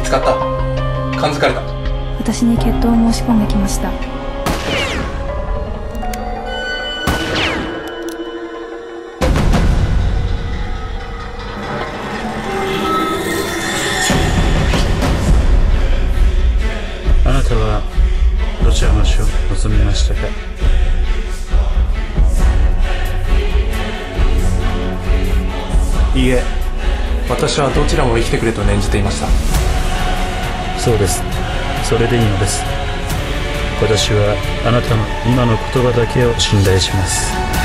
つかった？感づかれた？ 私に決闘を申し込んできました。 あなたはどちらの死を望みましたか？ いいえ、私はどちらも生きてくれと念じていました。 そうです。それでいいのです。私はあなたの今の言葉だけを信頼します。